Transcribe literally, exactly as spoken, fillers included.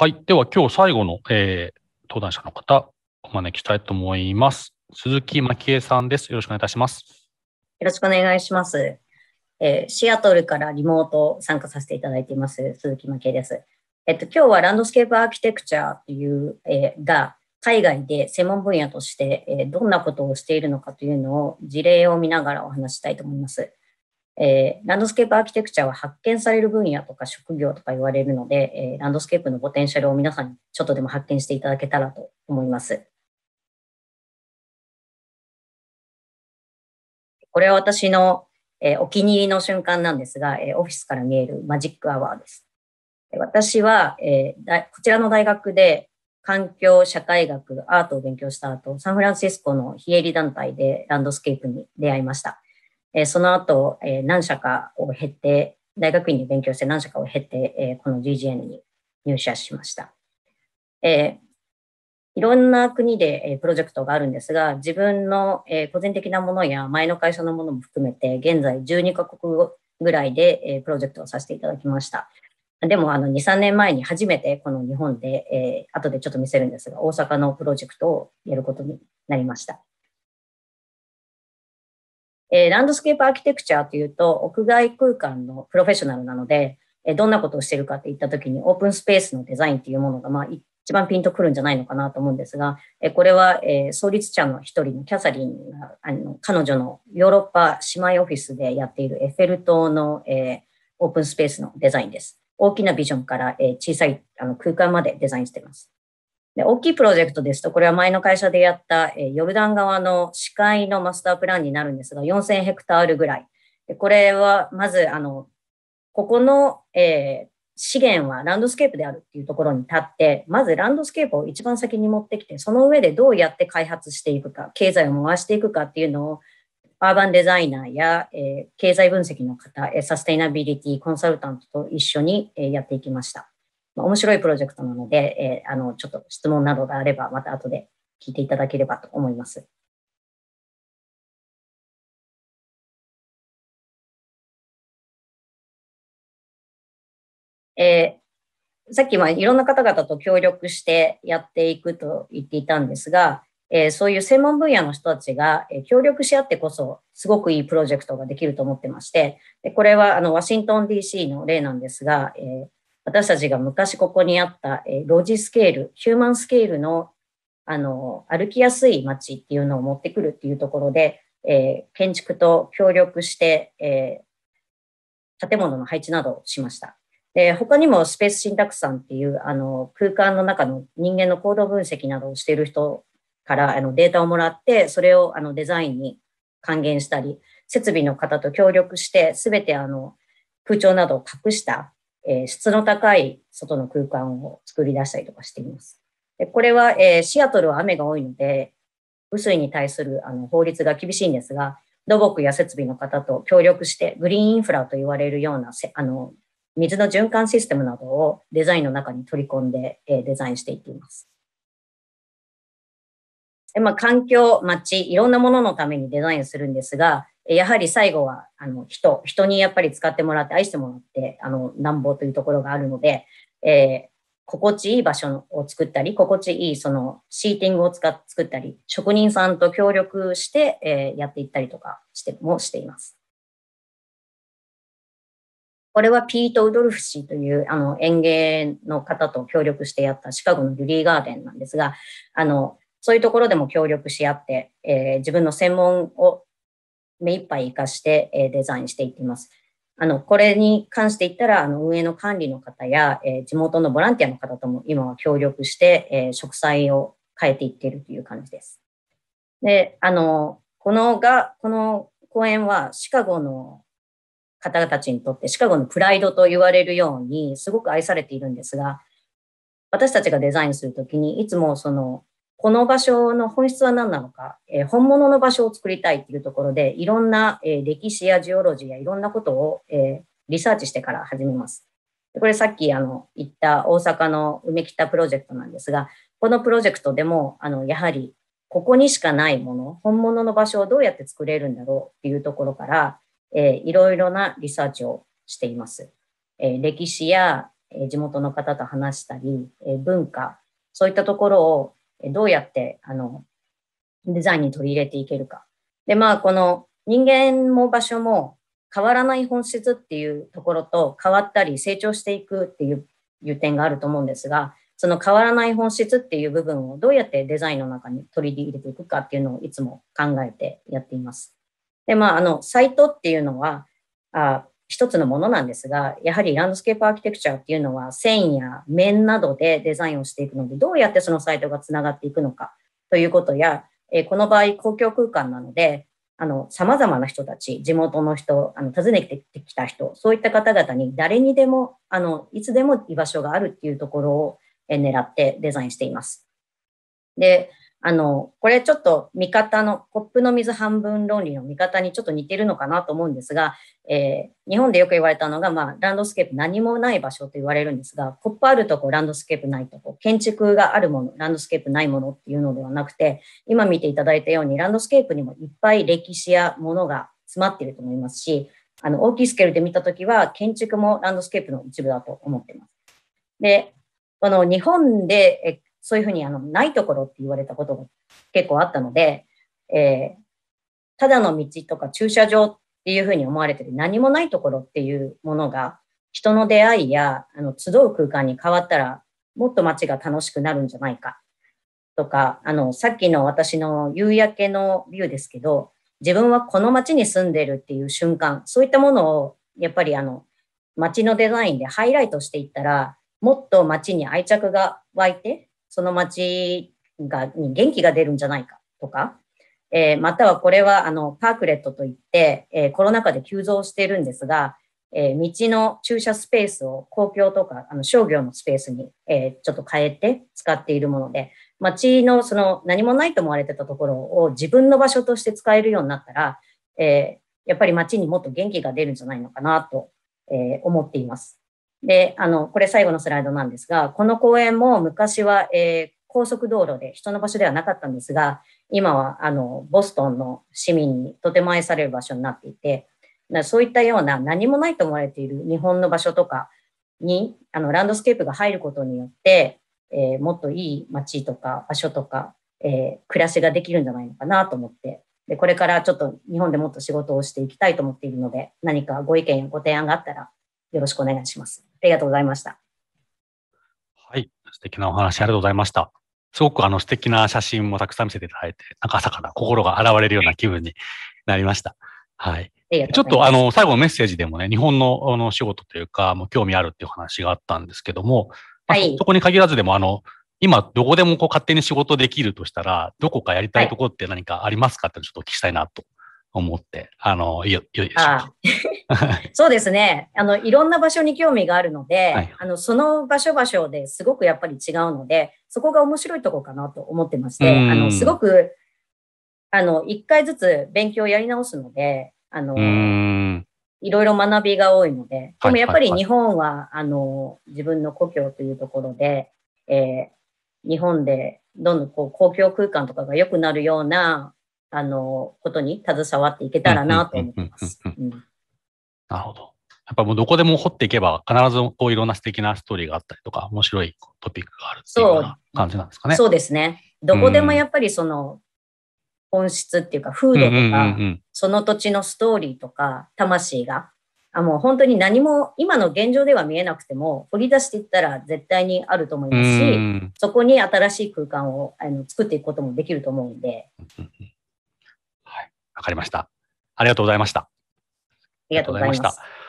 はい。では今日最後の、えー、登壇者の方、お招きしたいと思います。鈴木真希恵さんです。よろしくお願いいたします。 よろしくお願いします。えーシアトルからリモート参加させていただいています、鈴木真希恵です。えっと、今日はランドスケープアーキテクチャという、えーが、海外で専門分野として、えーどんなことをしているのかというのを事例を見ながらお話したいと思います。えーランドスケープアーキテクチャは発見される分野とか職業とか言われるので、えーランドスケープのポテンシャルを皆さんにちょっとでも発見していただけたらと思います。これは私の、えーお気に入りの瞬間なんですが、えーオフィスから見えるマジックアワーです。私は、えーだこちらの大学で環境、社会学、アートを勉強した後、サンフランシスコの非営利団体でランドスケープに出会いました。えーその後、えー何社かを経て、大学院で勉強して何社かを経て、えーこの ジージーエヌ に入社しました。えーいろんな国で、えープロジェクトがあるんですが、自分の、えー個人的なものや前の会社のものも含めて、現在じゅうにカ国ぐらいで、えープロジェクトをさせていただきました。でも、あの、に、さんねんまえに初めてこの日本で、えー後でちょっと見せるんですが、大阪のプロジェクトをやることになりました。えーランドスケープアーキテクチャというと、屋外空間のプロフェッショナルなので、えーどんなことをしているかって言ったときに、オープンスペースのデザインっていうものが、まあ、一番ピンとくるんじゃないのかなと思うんですが、えーこれは、えー創立者の一人のキャサリンが、あの、彼女のヨーロッパ姉妹オフィスでやっているエッフェル塔の、えーオープンスペースのデザインです。大きなビジョンから、えー小さいあの空間までデザインしています。で、大きいプロジェクトですと、これは前の会社でやった、えーヨルダン川の視界のマスタープランになるんですが、よんせんヘクタールぐらい。で、これは、まず、あの、ここの、えー資源はランドスケープであるっていうところに立って、まずランドスケープを一番先に持ってきて、その上でどうやって開発していくか、経済を回していくかっていうのを、アーバンデザイナーや、えー経済分析の方、サステイナビリティコンサルタントと一緒に、えーやっていきました。まあ、面白いプロジェクトなので、えーあの、ちょっと質問などがあれば、また後で聞いていただければと思います。えーさっきいろんな方々と協力してやっていくと言っていたんですが、えーそういう専門分野の人たちが、えー協力し合ってこそすごくいいプロジェクトができると思ってまして、でこれはあのワシントン ディーシー の例なんですが、えー私たちが昔ここにあった、えーロジスケール、ヒューマンスケールのあの歩きやすい街っていうのを持ってくるっていうところで、えー建築と協力して、えー建物の配置などをしました。で、他にもスペースシンタクスさんっていうあの空間の中の人間の行動分析などをしている人からあのデータをもらって、それをあのデザインに還元したり、設備の方と協力して、すべてあの空調などを隠した、えー質の高い外の空間を作り出したりとかしています。でこれは、えーシアトルは雨が多いので、雨水に対するあの法律が厳しいんですが、土木や設備の方と協力して、グリーンインフラと言われるようなあの水の循環システムなどをデザインの中に取り込んで、えーデザインしていっています。でまあ、環境、街、いろんなもののためにデザインするんですが、やはり最後はあの人、人にやっぱり使ってもらって、愛してもらって、あの、なんぼというところがあるので、えー心地いい場所を作ったり、心地いいそのシーティングを使っ作ったり、職人さんと協力して、えーやっていったりとかしてもしています。これはピート・ウドルフ氏というあの園芸の方と協力してやったシカゴのリュリーガーデンなんですが、あの、そういうところでも協力し合って、えー自分の専門を目いっぱい活かして、えーデザインしていっています。あの、これに関して言ったら、あの、運営の管理の方や、えー地元のボランティアの方とも今は協力して、えー植栽を変えていっているという感じです。で、あの、このが、この公園はシカゴの方々たちにとってシカゴのプライドと言われるようにすごく愛されているんですが、私たちがデザインするときにいつもその、この場所の本質は何なのか、えー本物の場所を作りたいっていうところで、いろんな、えー歴史やジオロジーやいろんなことを、えーリサーチしてから始めます。これさっきあの言った大阪の梅北プロジェクトなんですが、このプロジェクトでもあのやはりここにしかないもの、本物の場所をどうやって作れるんだろうっていうところから、えーいろいろなリサーチをしています。えー歴史やえー地元の方と話したり、えー文化、そういったところをえーどうやってあのデザインに取り入れていけるか。で、まあ、この人間も場所も変わらない本質っていうところと変わったり成長していくっていう、いう点があると思うんですが、その変わらない本質っていう部分をどうやってデザインの中に取り入れていくかっていうのをいつも考えてやっています。で、まあ、あの、サイトっていうのは、あ一つのものなんですが、やはりランドスケープアーキテクチャっていうのは線や面などでデザインをしていくので、どうやってそのサイトがつながっていくのかということや、えこの場合公共空間なので、あの、様々な人たち、地元の人、あの、訪ねてきた人、そういった方々に誰にでも、あの、いつでも居場所があるっていうところをえ狙ってデザインしています。で、あの、これちょっと見方の、コップの水半分論理の見方にちょっと似てるのかなと思うんですが、えー日本でよく言われたのが、まあ、ランドスケープ何もない場所と言われるんですが、コップあるとこ、ランドスケープないとこ、建築があるもの、ランドスケープないものっていうのではなくて、今見ていただいたように、ランドスケープにもいっぱい歴史やものが詰まっていると思いますし、あの、大きいスケールで見たときは、建築もランドスケープの一部だと思っています。で、この日本で、えそういうふうにあのないところって言われたことが結構あったので、えー、ただの道とか駐車場っていうふうに思われてる何もないところっていうものが人の出会いやあの集う空間に変わったらもっと街が楽しくなるんじゃないかとか、あのさっきの私の夕焼けのビューですけど、自分はこの街に住んでるっていう瞬間、そういったものをやっぱりあの街のデザインでハイライトしていったら、もっと街に愛着が湧いて、その街がに元気が出るんじゃないかとか、えー、またはこれはあのパークレットといって、えー、コロナ禍で急増しているんですが、えー、道の駐車スペースを公共とかあの商業のスペースに、えー、ちょっと変えて使っているもので、街のその何もないと思われてたところを自分の場所として使えるようになったら、えー、やっぱり街にもっと元気が出るんじゃないのかなと、えー、思っています。で、あの、これ最後のスライドなんですが、この公園も昔は、えー、高速道路で人の場所ではなかったんですが、今はあのボストンの市民にとても愛される場所になっていて、そういったような何もないと思われている日本の場所とかにあのランドスケープが入ることによって、えー、もっといい街とか場所とか、えー、暮らしができるんじゃないのかなと思って、でこれからちょっと日本でもっと仕事をしていきたいと思っているので、何かご意見やご提案があったらよろしくお願いします。ありがとうございました。 はい、素敵なお話ありがとうございました。すごくあの素敵な写真もたくさん見せていただいて、なんか朝から心が洗われるような気分になりました。はい。ちょっとあの最後のメッセージでもね、日本のあの仕事というか、もう興味あるっていう話があったんですけども、まあ、はい、そ, そこに限らずでもあの今どこでもこう勝手に仕事できるとしたら、どこかやりたいところって何かありますかってちょっとお聞きしたいなと思って、あのいいよいいでしょうか。 そうですね。あの、いろんな場所に興味があるので、はい、あの、その場所場所ですごくやっぱり違うので、そこが面白いところかなと思ってまして、あの、すごく、あの、一回ずつ勉強をやり直すので、あの、いろいろ学びが多いので、でもやっぱり日本は、あの、自分の故郷というところで、えー、日本でどんどんこう公共空間とかが良くなるような、あの、ことに携わっていけたらなと思ってます。 なるほど。やっぱもうどこでも掘っていけば必ずこういろんな素敵なストーリーがあったりとか面白いトピックがあるっていうような感じなんですかね。 そうですね。どこでもやっぱりその本質っていうか風土とかその土地のストーリーとか魂があもう本当に何も今の現状では見えなくても掘り出していったら絶対にあると思いますし、そこに新しい空間をあの作っていくこともできると思うんで。 はい、わかりました。ありがとうございました。 ありがとうございました。